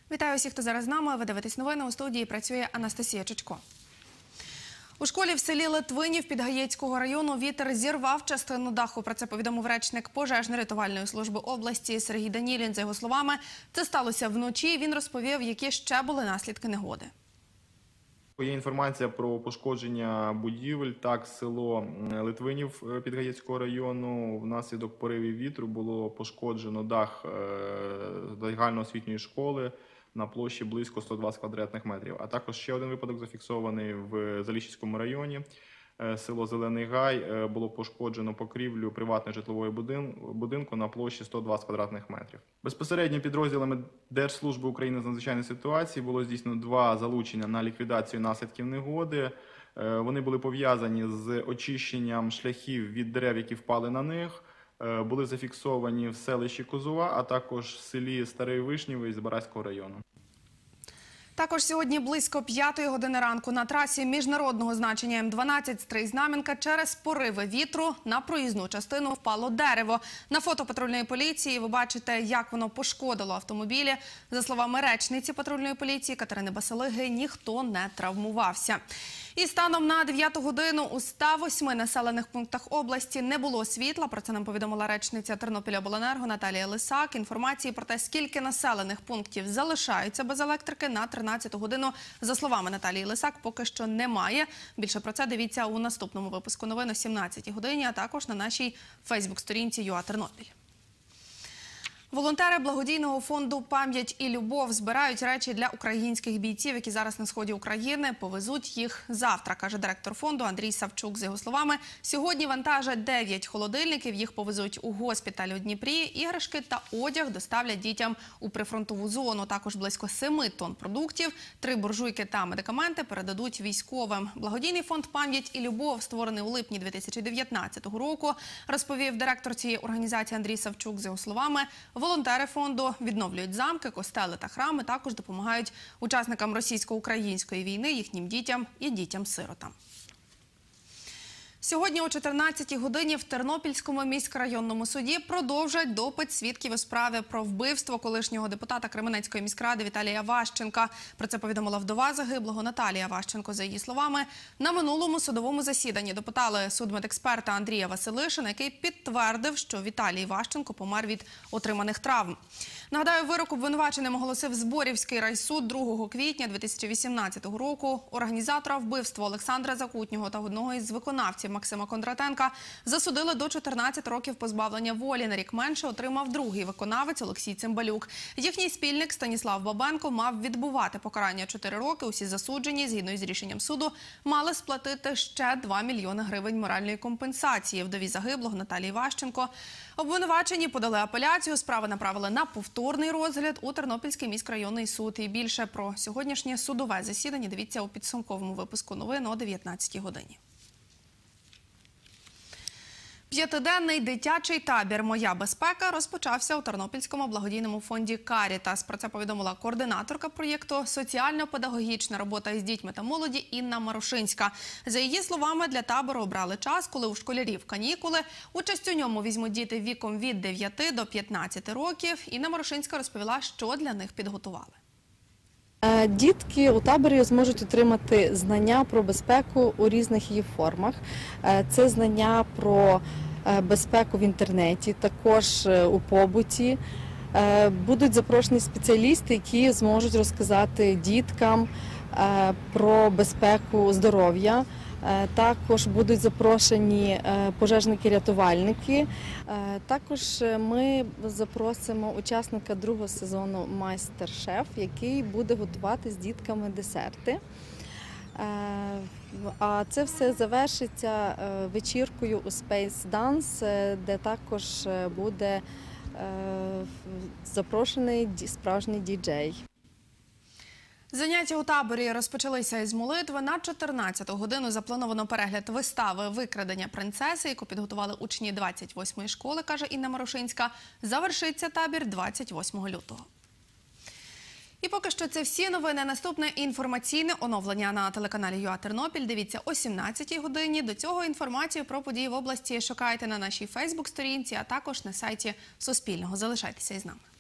Вітаю всіх, хто зараз з нами. Ви дивитесь новини. У студії працює Анастасія Чичко. У школі в селі Литвинів Підгаєцького району вітер зірвав частину даху. Про це повідомив речник пожежно-рятувальної служби області Сергій Данілін. За його словами, це сталося вночі. Він розповів, які ще були наслідки негоди. Є інформація про пошкодження будівель. Так, село Литвинів Підгаєцького району. Внаслідок поривів вітру було пошкоджено дах загальноосвітньої школи на площі близько 120 квадратних метрів. А також ще один випадок зафіксований в Заліщицькому районі. Село Зелений Гай, було пошкоджено покрівлю приватної житлової будинку на площі 120 квадратних метрів. Безпосередньо підрозділами Держслужби України з надзвичайних ситуацій було здійснено 2 залучення на ліквідацію наслідків негоди. Вони були пов'язані з очищенням шляхів від дерев, які впали на них. Були зафіксовані в селищі Козова, а також в селі Старий Вишнєвий Збаразького району. Також сьогодні близько 5-ї години ранку на трасі міжнародного значення М12 Стрий-Знам'янка через пориви вітру на проїзну частину впало дерево. На фото патрульної поліції ви бачите, як воно пошкодило автомобілі. За словами речниці патрульної поліції Катерини Басалиги, ніхто не травмувався. І станом на 9 годину у 108 населених пунктах області не було світла. Про це нам повідомила речниця Тернопільобленерго Наталія Лисак. Інформації про те, скільки населених пунктів залишаються без електрики на 13 годину, за словами Наталії Лисак, поки що немає. Більше про це дивіться у наступному випуску новин о 17 годині, а також на нашій фейсбук-сторінці ЮА Тернопіль. Волонтери благодійного фонду «Пам'ять і любов» збирають речі для українських бійців, які зараз на сході України. Повезуть їх завтра, каже директор фонду Андрій Савчук. За його словами, сьогодні вантажать 9 холодильників, їх повезуть у госпіталь у Дніпрі. Іграшки та одяг доставлять дітям у прифронтову зону. Також близько 7 тонн продуктів, 3 буржуйки та медикаменти передадуть військовим. Благодійний фонд «Пам'ять і любов», створений у липні 2019 року, розповів директор цієї організації Андрій Савчук. За його словами, волонтери фонду відновлюють замки, костели та храми, також допомагають учасникам російсько-української війни, їхнім дітям і дітям-сиротам. Сьогодні о 14-й годині в Тернопільському міськрайонному суді продовжать допит свідків у справі про вбивство колишнього депутата Кременецької міськради Віталія Ващенка. Про це повідомила вдова загиблого Наталія Ващенко. За її словами, на минулому судовому засіданні допитали судмедексперта Андрія Василишина, який підтвердив, що Віталій Ващенко помер від отриманих травм. Нагадаю, вирок обвинуваченим оголосив Зборівський райсуд 2 квітня 2018 року. Організатора вбивства Олександра Закутнього та одного із виконавців Максима Кондратенка засудили до 14 років позбавлення волі. На рік менше отримав другий виконавець Олексій Цимбалюк. Їхній спільник Станіслав Бабенко мав відбувати покарання 4 роки. Усі засуджені, згідно із рішенням суду, мали сплатити ще 2 мільйони гривень моральної компенсації. Вдові загиблого Наталії Ващенко обвинувачені подали апеляцію. Справу направили на повторний розгляд у Тернопільський міськрайонний суд. І більше про сьогоднішнє судове засідання дивіться у підсумковому випуску новин о 19-й годині. 5-денний дитячий табір «Моя безпека» розпочався у Тернопільському благодійному фонді «Карітас». Про це повідомила координаторка проєкту «Соціально-педагогічна робота із дітьми та молоді» Інна Марушинська. За її словами, для табору обрали час, коли у школярів канікули. Участь у ньому візьмуть діти віком від 9 до 15 років. Інна Марушинська розповіла, що для них підготували. Дітки у таборі зможуть отримати знання про безпеку у різних її формах. Це знання про безпеку в інтернеті, також у побуті. Будуть запрошені спеціалісти, які зможуть розказати діткам про безпеку здоров'я. Також будуть запрошені пожежники-рятувальники. Також ми запросимо учасника 2-го сезону «Майстер-шеф», який буде готувати з дітками десерти. А це все завершиться вечіркою у Space Dance, де також буде запрошений справжній діджей. Заняття у таборі розпочалися із молитви. На 14-ту годину заплановано перегляд вистави «Викрадення принцеси», яку підготували учні 28-ї школи, каже Інна Марушинська. Завершиться табір 28 лютого. І поки що це всі новини. Наступне інформаційне оновлення на телеканалі ЮА Тернопіль. Дивіться о 17-й годині. До цього інформацію про події в області шукайте на нашій фейсбук-сторінці, а також на сайті Суспільного. Залишайтеся із нами.